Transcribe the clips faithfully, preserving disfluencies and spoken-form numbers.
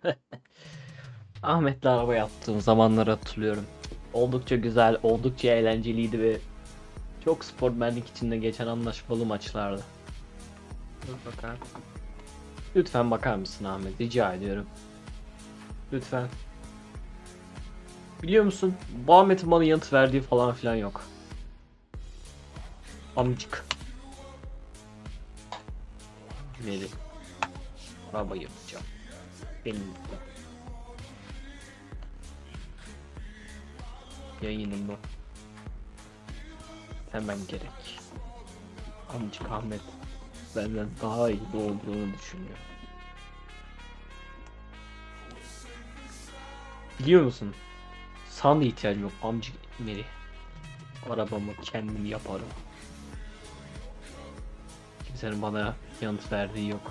Ahmet'le araba yaptığım zamanları hatırlıyorum. Oldukça güzel, oldukça eğlenceliydi ve çok sportmenlik içinde geçen anlaşmalı maçlardı. Dur bakalım. Lütfen bakar mısın Ahmet? Rica ediyorum. Lütfen. Biliyor musun? Bu Ahmet'in bana yanıt verdiği falan filan yok. Amcık. Neri? Araba yapacağım. Benim yayınımda hemen gerek. Amcık Ahmet benden daha iyi olduğunu düşünüyor. Biliyor musun? Sana da ihtiyacım yok amcık Meri. Arabamı kendim yaparım. Kimsenin bana yanıt verdiği yok.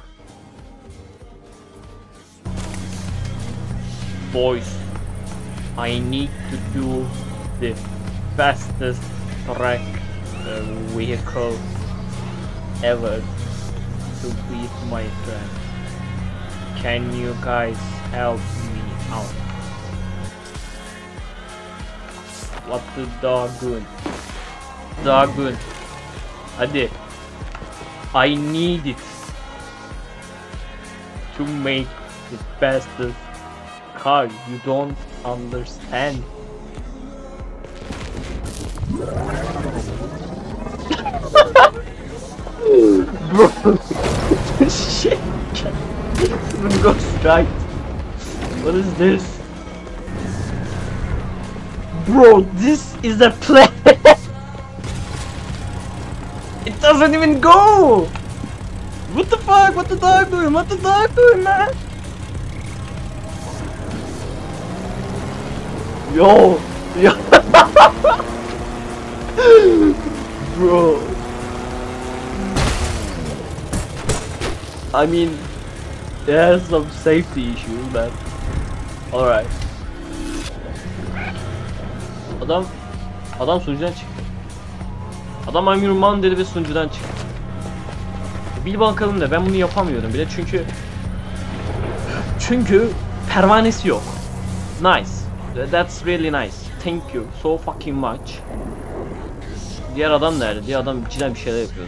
Boys, I need to do the fastest track uh, vehicle ever to beat my friend. Can you guys help me out? What the doggone? Doggone. Hadi. I need it to make the fastest car. You don't understand. Bro, shit. It goes right. What is this? Bro, this is a plane. It doesn't even go. What the fuck? What the dog doing? What the dog doing, man? Yo, yo. Bro. I mean, there's some safety issues, man. Alright. Adam, adam sunucudan çıktı. Adam I'm your man dedi ve sunucudan çıktı. Bil bakalım da ben bunu yapamıyorum bile çünkü çünkü pervanesi yok. Nice. That's really nice. Thank you so fucking much. Diğer adam nerede? Diğer adam cidden bir şeyler yapıyordu.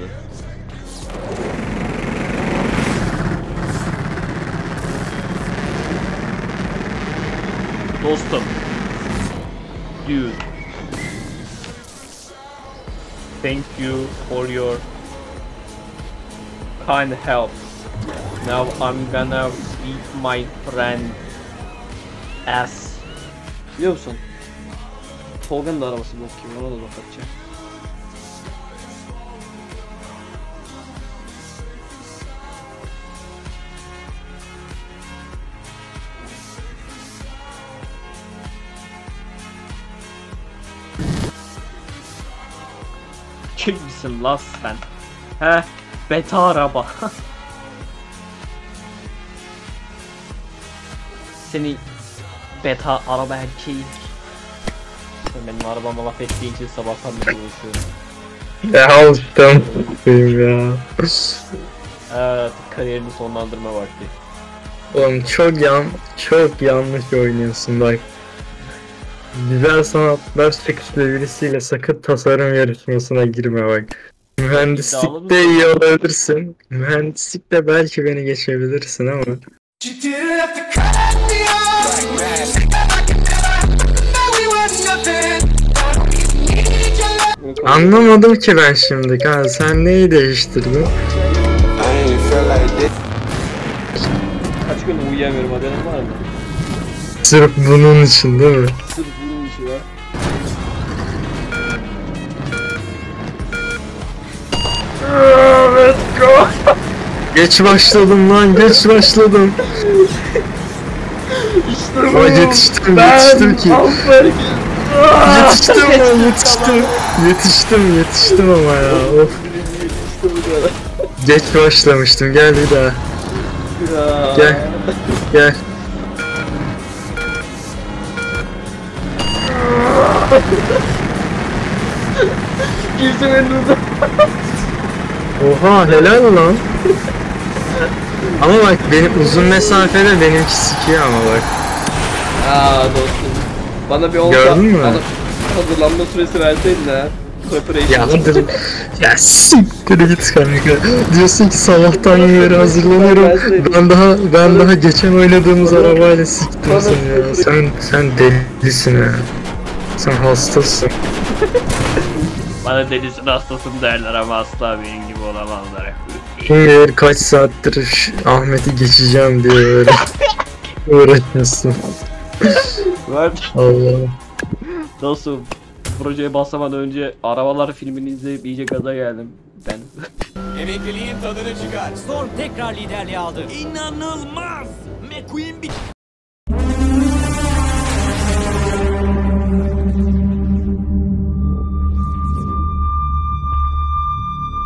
Dostum. Dude. Thank you for your kind help. Now I'm gonna beat my friend ass. Biliyor musun? Tolga'nın da arabası bakayım, ona da bakacağım. Kim misin lan sen? He? Beta araba. Seni beta araba erkeği. Benim arabama laf ettiğin için sabahtan beri uğraşıyorum. Ya alıştım ya. Evet, kariyerini sonlandırma vakti. Oğlum çok yan, çok yanlış oynuyorsun bak. Güzel sanatlar seküsle birisiyle sakın tasarım yarışmasına girme bak. Mühendislikte iyi olabilirsin. Mühendislikte belki beni geçebilirsin ama. Anlamadım ki ben şimdi. Ha, sen neyi değiştirdin? Kaç gün uyuyamıyorum, haberin var mı? Sırf bunun için değil mi? Sırf bunun için var. Let's go. Geç başladım lan, geç başladım. İşte bu. Ama yetiştim, Ben yetiştim ki. aferin. Yetiştim lan, yetiştim. Yetiştim, yetiştim ama ya. Of. Geç başlamıştım, gel bir daha. Gel, gel. Kimse beni durdu. Oha, helal lan. Ama bak benim uzun mesafede benimki sikiyor ama bak. Aa dostum. Bana bir on Gördün saat mü? bana hazırlanma süresi verseydin ha. Preparation. Ya hadi. Ya siktir git kanka. Diyorsun ki sabahtan beri hazırlanıyorum. Ben daha ben daha geçen oynadığımız arabayla siktim seni ya. Sen sen delisin ha. Sen hastasın. Bana delisin hastasın derler ama asla benim gibi olamazlar. Kim bilir kaç saattir şu Ahmet'i geçeceğim diye böyle uğraşıyorsun. Var. Allah'ım. Dostum, projeye başlamadan önce Arabalar filmini izleyip iyice gaza geldim. Ben Emekliliğin tadını çıkar. Storm tekrar liderliği aldı. İnanılmaz! McQueen bir...